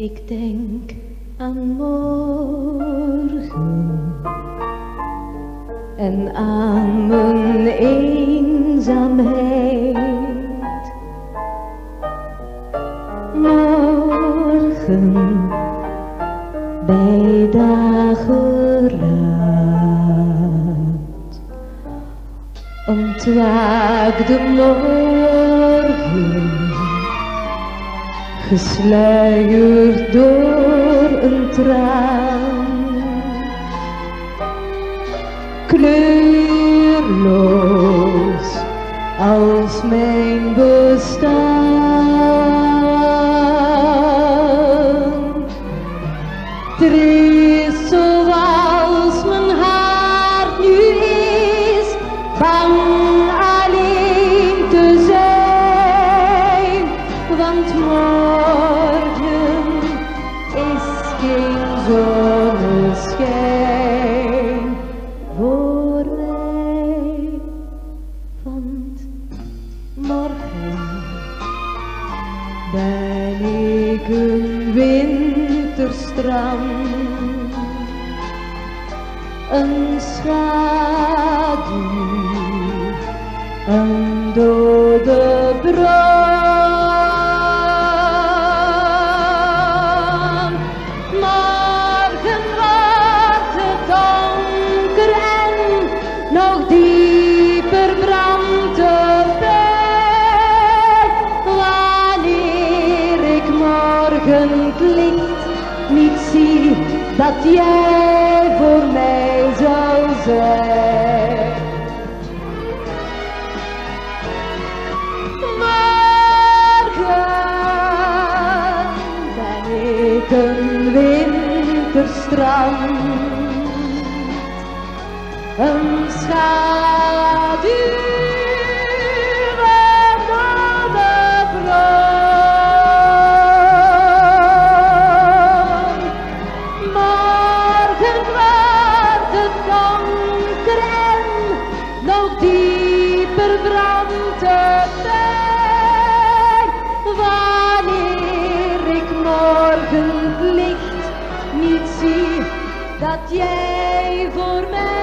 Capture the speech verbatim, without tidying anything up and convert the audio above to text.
Ik denk aan morgen en aan mijn eenzaamheid. Morgen bij dageraad ontwaakt de morgen, gesluierd door een traan, kleurloos als mijn bestaan, triest zoals mijn hart nu is, bang alleen te zijn, want morgen is geen zonneschijn voor mij, want morgen ben ik een winterstrand, een schaduw, een dode brand. Morgen wordt het donker en nog dieper brandt de pijn. Wanneer ik morgen het licht niet zie dat jij voor mij zou zijn. Morgen ben ik een winterstrand, een schaduw, een dode brand. Morgen wordt het donker en nog dieper brandt de pijn. Wanneer ik morgen het licht niet zie dat jij voor mij